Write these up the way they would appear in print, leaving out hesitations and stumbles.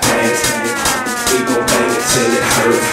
pants. We gon' bang it till it hurt.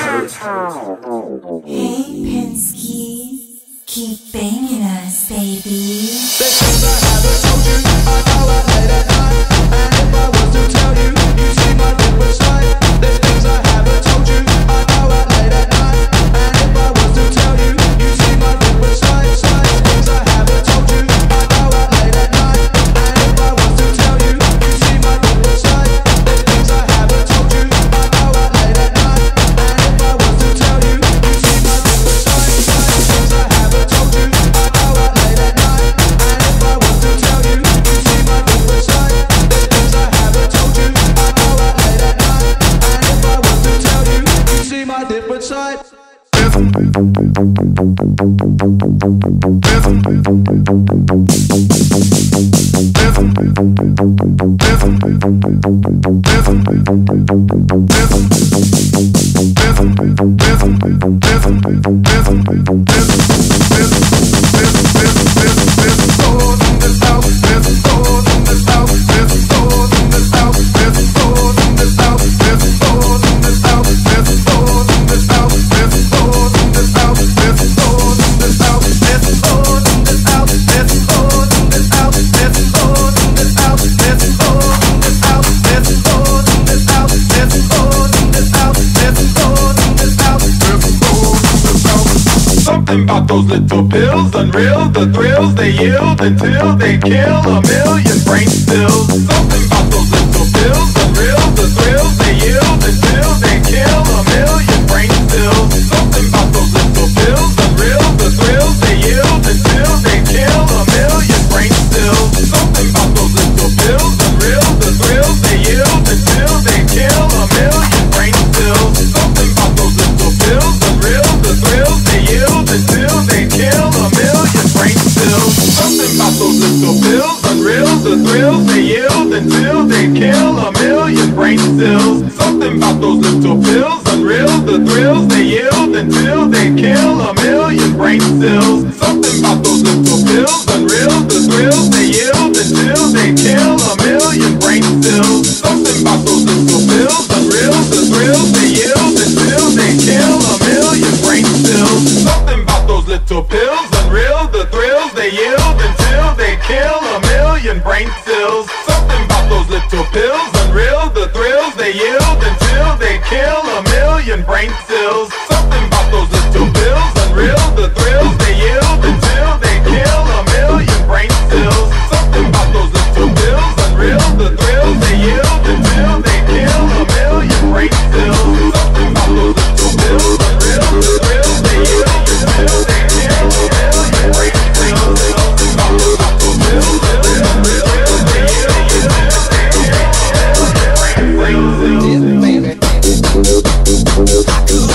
Hey, Penske, keep banging us, baby. There's things I haven't told you, I go out late at night. And if I was to tell you, you'd see my different side. There's things I haven't told you, I go out late at night. And if I was to tell you, you'd see my different side. Things I haven't told you, I go out late at night. And if I was to tell you, you'd see my different side. There's things I haven't told you, I go out late at night. And if I was to tell you, you'd see my different side. Things I haven't told you, I go out late at night. And if I was to tell you, you'd see my different side. There's things I haven't told you, I go out late at night. And if I was to tell you, you'd see my different side. Something about those little pills, unreal, the thrills they yield until they kill a million brain cells. Something about those little pills, unreal, the thrills they yield until they kill a million brain cells. Something about those little pills, unreal, the thrills they yield until they kill a million brain cells. Something about those little pills, unreal, the thrills they yield until they kill a million brain cells. Something about those little pills, unreal, the thrills they yield until they kill a million brain cells. Something about those little pills, unreal, the thrills they yield until they kill a million brain cells. Something about those little pills, unreal, the thrills they yield until they kill a million brain cells. Something about those little pills, unreal, the thrills they yield until they kill a million brain cells. Something about those little pills, unreal, the thrills they yield until they kill a million brain cells. Something about those little pills, unreal, the thrills they yield until they kill a million brain cells. Something about those little pills, unreal, the thrills they yield until they kill a million brain cells. Something about those little pills, unreal, the thrills they yield until they kill a million brain cells. Something about those little pills, unreal, the thrills they yield until they kill a million brain cells. Something about those little pills, unreal, the thrills they yield until they kill a million brain cells. Something about those little pills, unreal, the thrills they yield until they kill a million brain cells.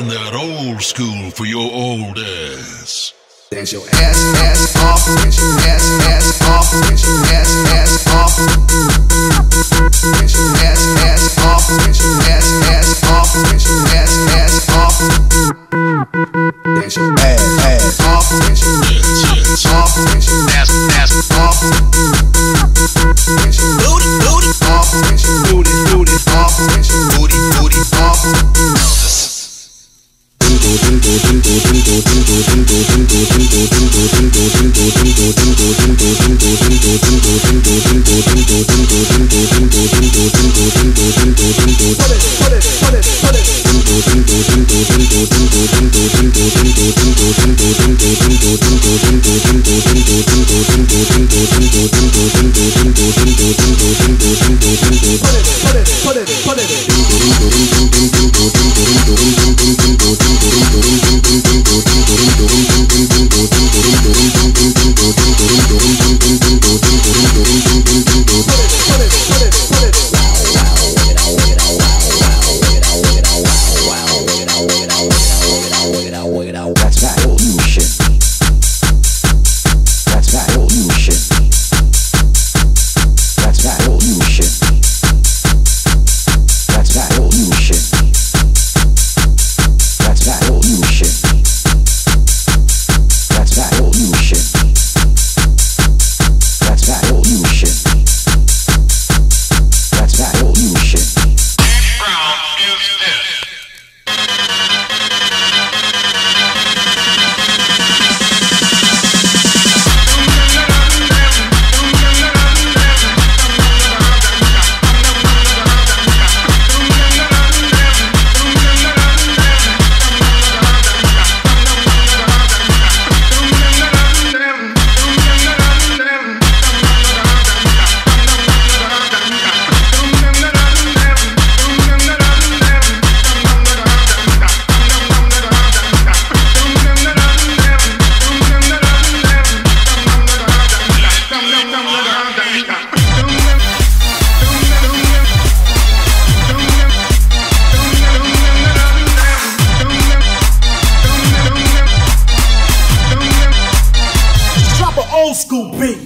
playing that old school for your old ass. Dance your ass off, dance your ass off, dance your ass off. Dance your ass off, dance your ass off, dance your ass off. Dance your ass off, dance your ass off, dance your ass off. Dance your booty off, dance your booty off, dance your booty off. That's that old new shit. That's that old new shit. That's that old new shit. That's that old new shit. That's that old new shit. That's that old new shit. That's that old new shit. That's that old new shit. Brown is this. Old school beat.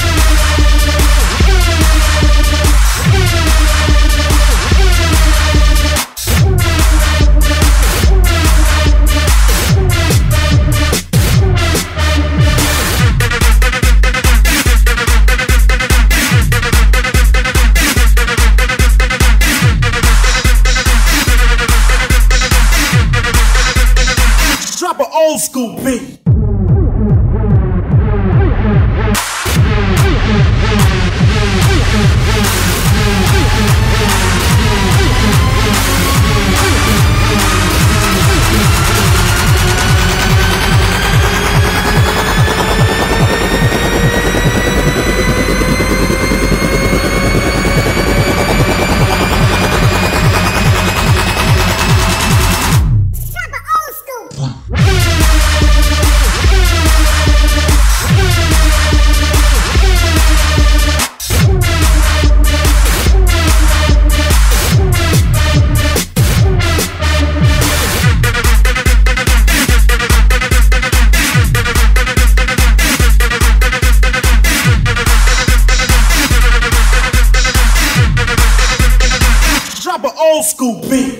Drop an old school beat. Drop an old school beat.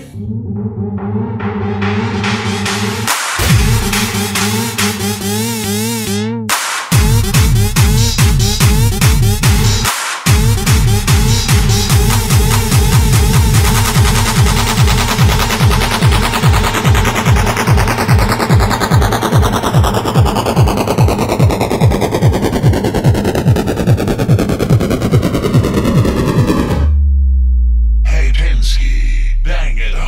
Hey Pensky, bang it hard.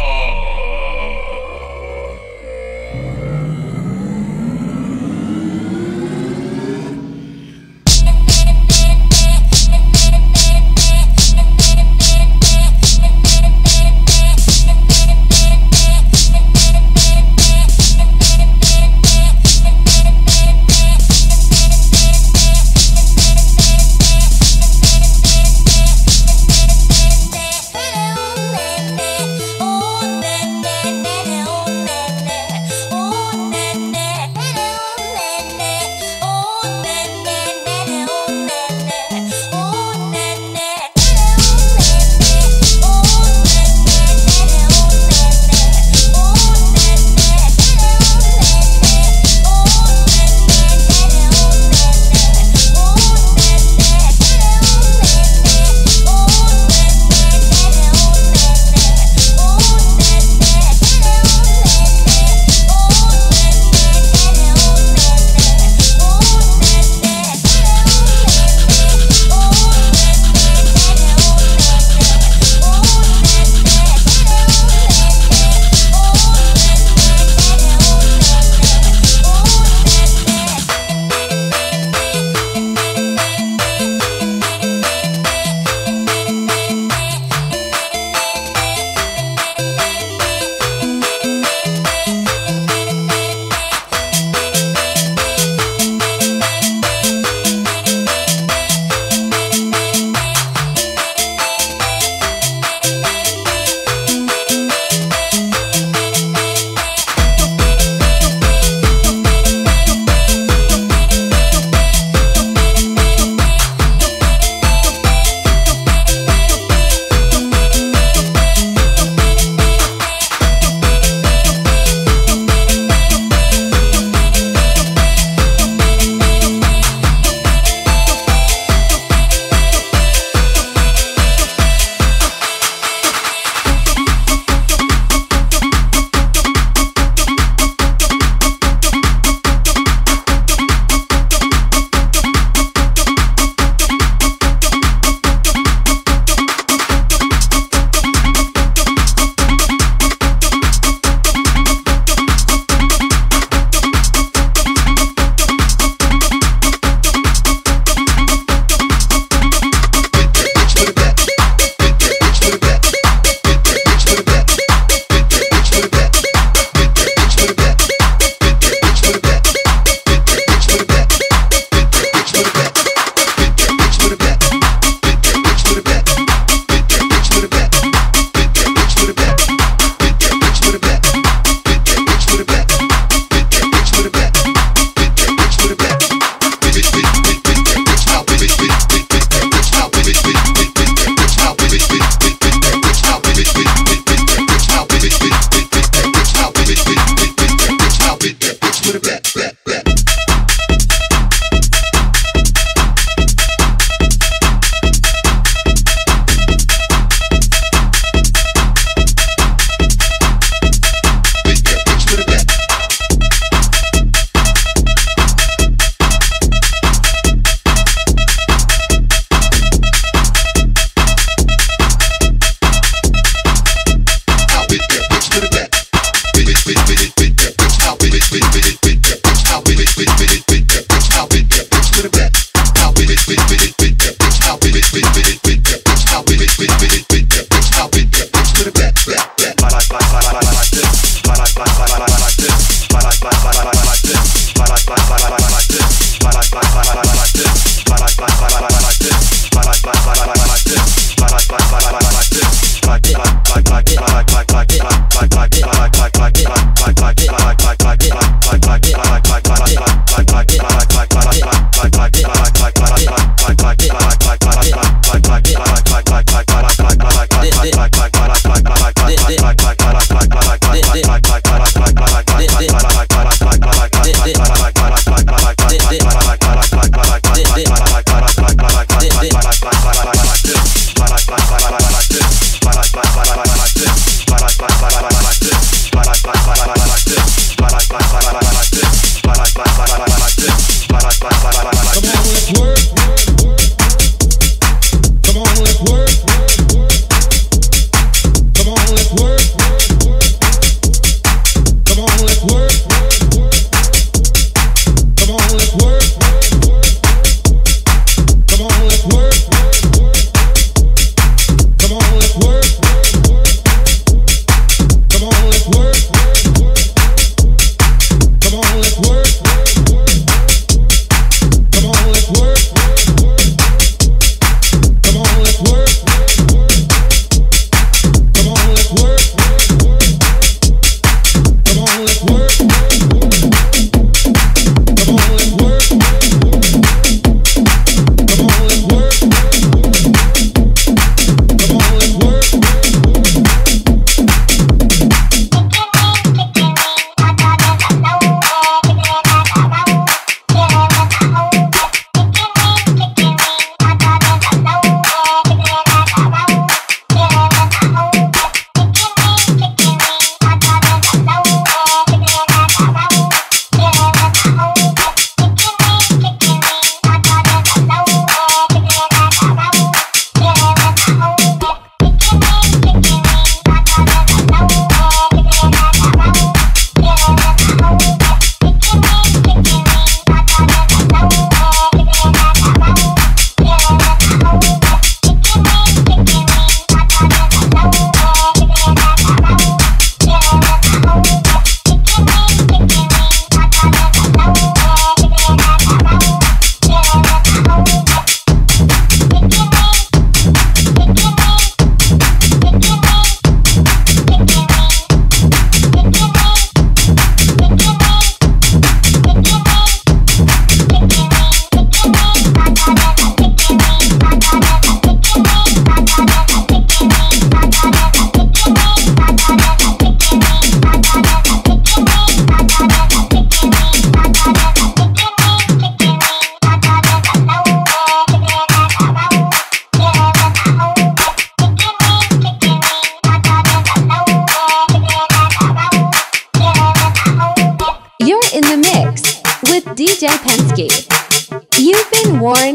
DJ Pensky. You've been warned.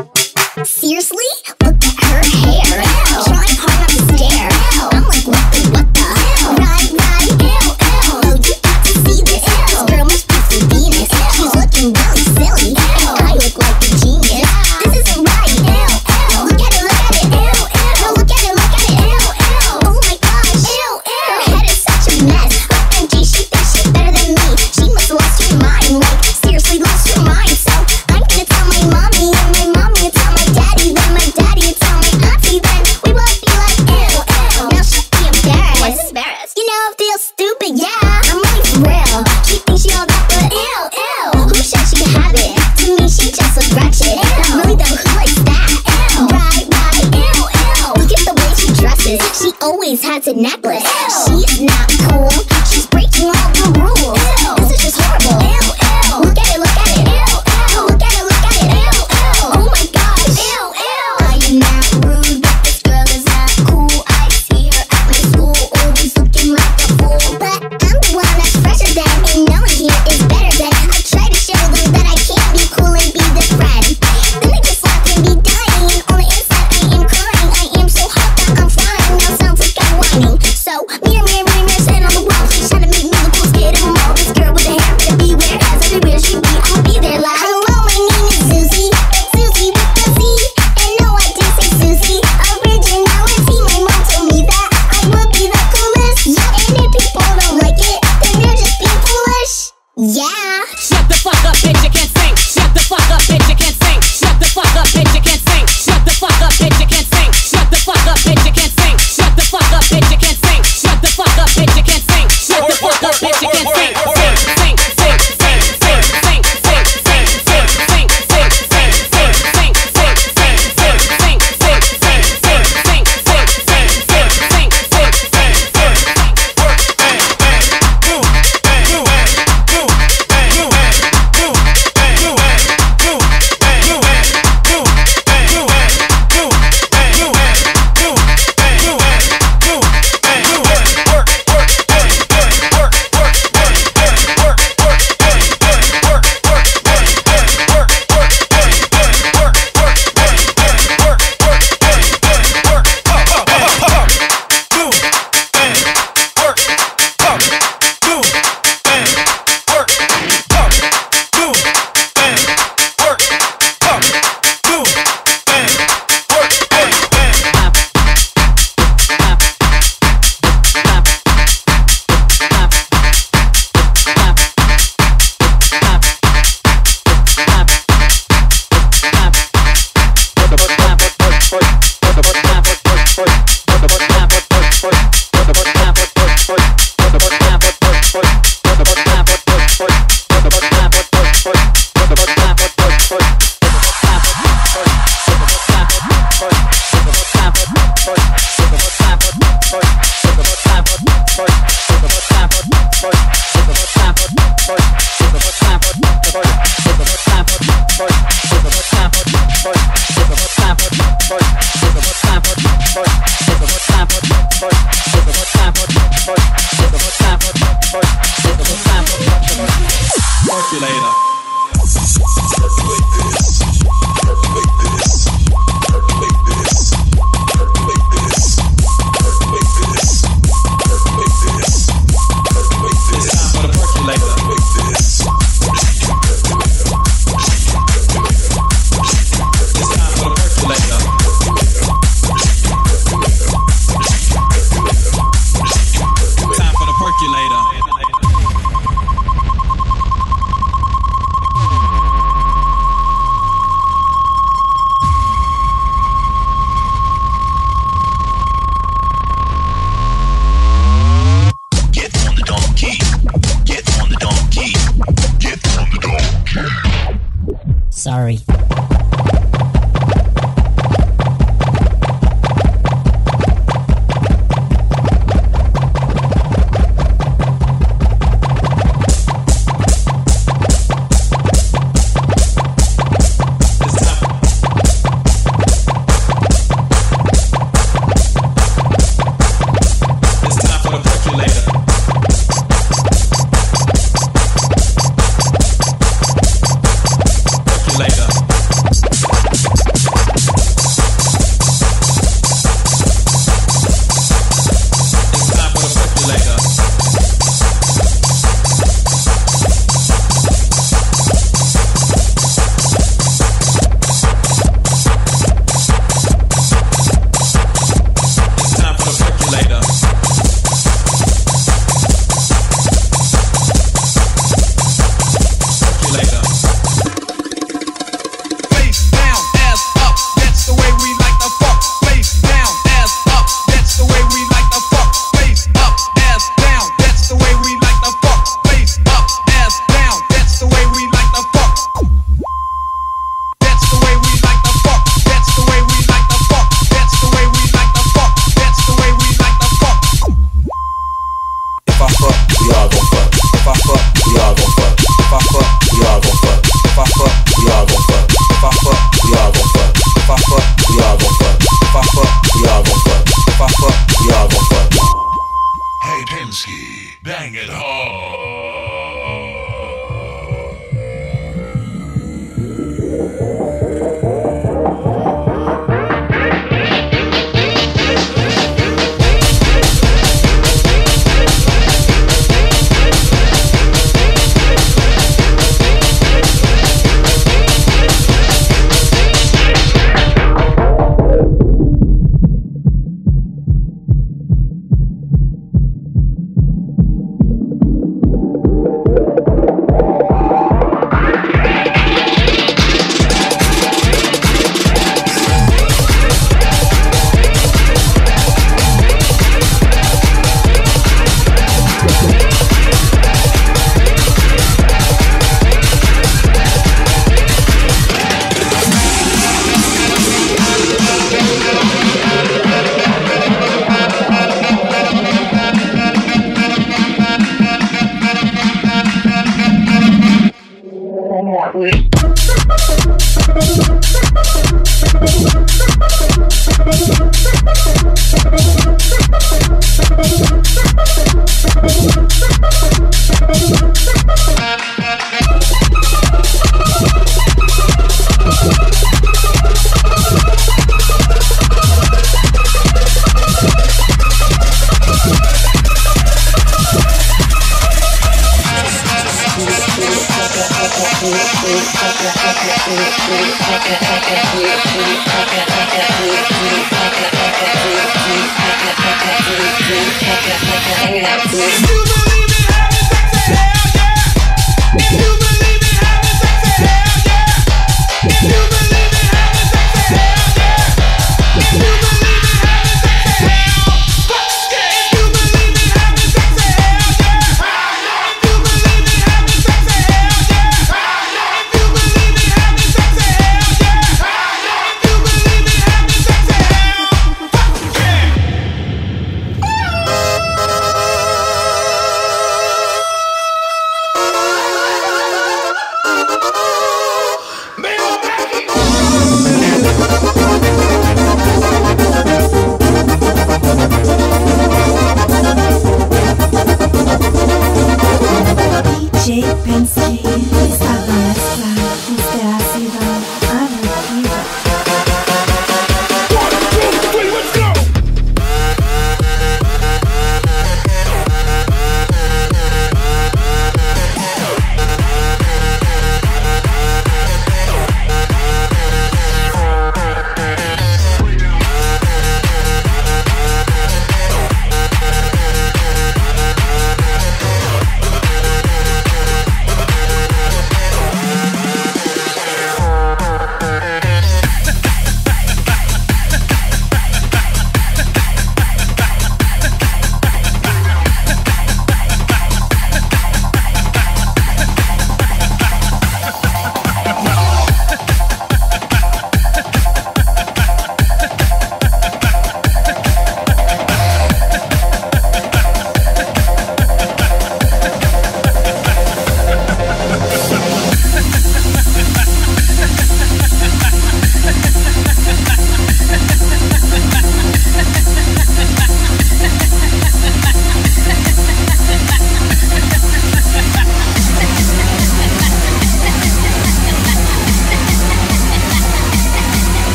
Seriously? Look at her hair. Trying hard not to stare. I'm like, what the hell? Right, ew. Oh, you got to see this. This girl must be from Venus. She's looking really silly. I look like a genius. This isn't right. Look at it. No, look at it. Oh my gosh. Her head is such a mess. OMG, she thinks she's better than me. She must have lost her mind. Like, seriously lost her mind. So I'm gonna tell my mommy, and my mommy will tell my daddy, then my daddy will tell my auntie, then we both be like, ew. Now she'll be embarrassed. Why is this embarrassed? You know, I feel stupid, yeah. I'm really for real. She thinks she all that, but ew. Who said she could have it? To me, she just looks ratchet. Really though, who likes that? Right, ew. Look at the way she dresses. She always has a necklace. She is not cool. She's breaking all the rules. This is just horrible. Look at it. Look at it. Oh my gosh. I am not rude, but this girl is not cool. I see her at my school, always looking like a fool. But I'm the one that's fresher than, and no one here is better than. I try to show them that I can be cool and be their friend. Then they just laugh and be dying, and on the inside I am crying. I am so hot that I'm flying. Now sounds like I'm whining. So mirror, stand on the wall. She's trying to make me the coolest kid of them all. This girl with the hair to beware, as everywhere she be, I'll be there like, hello, my name is Susie. It's Susie with the Z. And no, I didn't say Susie. Originality, my mom told me that I would be the coolest. Yeah, and if people don't like it, then they're just being foolish. Yeah. Shut the fuck up, bitch, you can't sing. Shut the fuck up, bitch, you can't sing. Shut the fuck up, bitch, you can't sing. Shut the fuck up, bitch, you can't sing. Shut the fuck up, bitch, you can't sing. Shut the fuck up, bitch, you can't sing. Shut the fuck up, bitch, you can't sing. Shut the fuck up, bitch, you can't sing. sorry.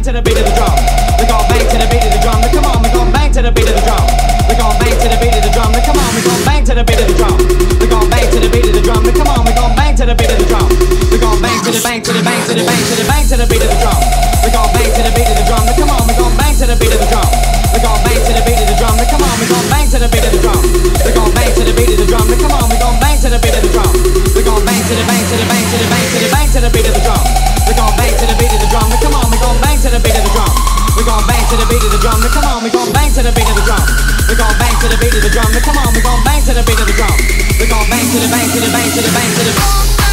bang to the beat of the drum. We gon' bang to the beat of the drum. Now come on, we gon' bang to the beat of the drum. We gon' bang to the beat of the drum. Now come on, we gon' bang to the beat of the drum. We gon' bang to the beat of the drum. Now come on, we gon' bang to the beat of the drum. We gon' bang to the bang to the bang to the bang to the bang to the beat of the drum. We gon' bang to the beat of the drum. Now come on, we gon' bang to the beat of the drum. We gon' bang to the beat of the drum. Now come on, we gon' bang to the beat of the drum. We gon' bang to the beat of the drum. Now come on, we gon' bang to the beat of the drum. We gon' bang to the bang to the bang to the bang to the bang to the beat of the drum. We gon' bang to the beat of the drum. Now come on, we gon' bang to the beat of the drum. We gon' bang to the beat of the drum. Now come on, we gon' bang to the beat of the drum. We gon' bang to the beat of the drum. Now come on, we gon' bang to the beat of the drum. We gon' bang to the bang to the bang to the bang to the.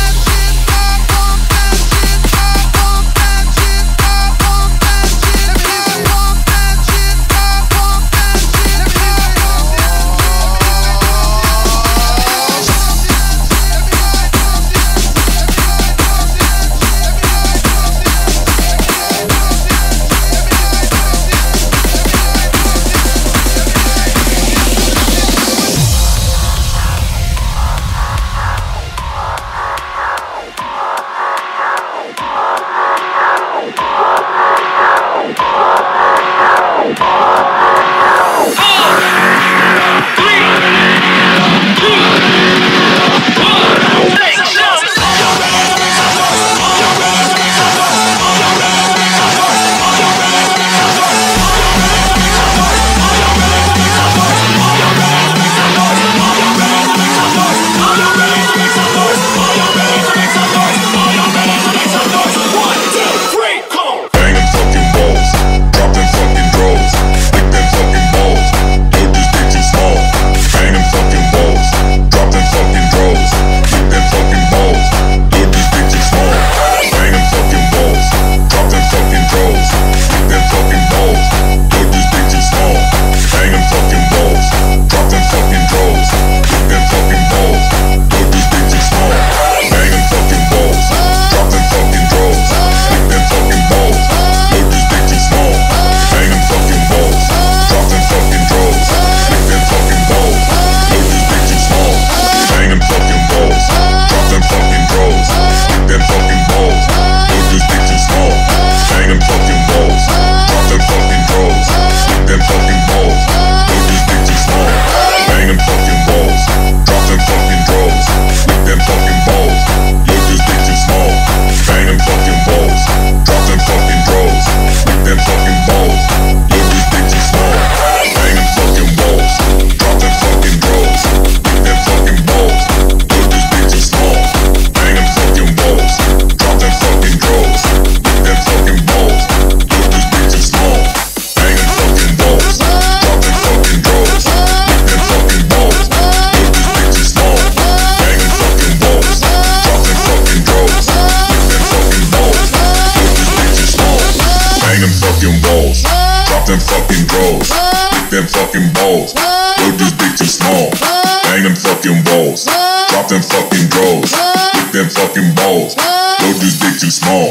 them fucking bros. Lick them fucking balls. Yo, this dick too small. Bang them fucking balls. Drop them fucking bros. Lick them fucking balls. Yo, this dick too small.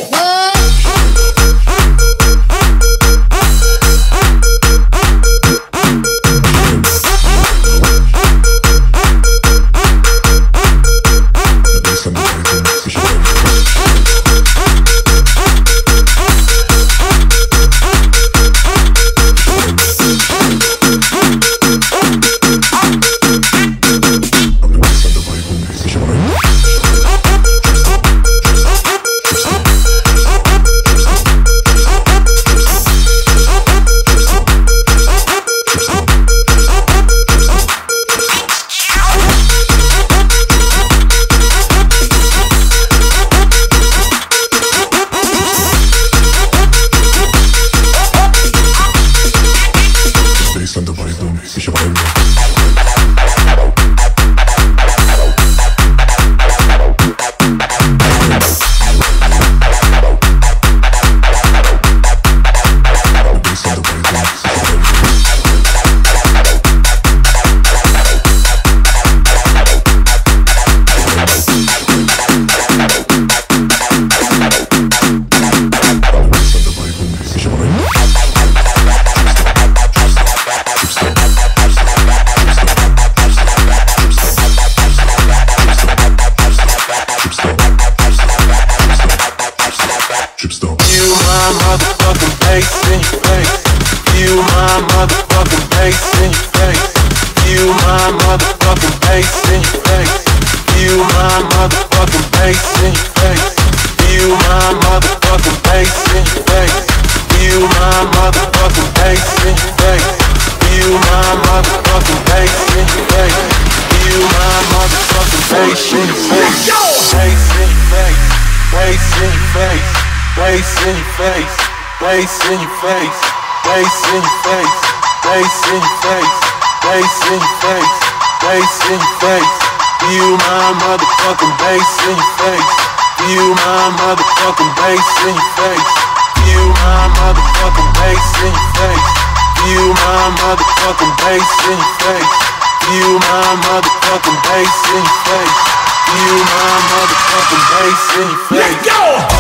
my motherfucking bass in your face. Feel my motherfucking bass in your face. Feel my motherfucking bass in your face. Feel my motherfucking bass in your face. Feel my motherfucking bass in your face. Feel my motherfucking bass in your face. Feel my motherfucking bass in your face. Feel my motherfucking bass in your face. Bass in your face. Bass in your face. Bass in your face. Bass in your face. Bass in your face. Bass in your face. Bass in your face. Bass in your face. Feel my motherfucking bass in your face. Feel my motherfucking bass in your face. Feel my motherfucking bass in your face. Feel my motherfucking bass in your face. Feel my motherfucking bass in your face. Feel my motherfucking bass in your face. Let go!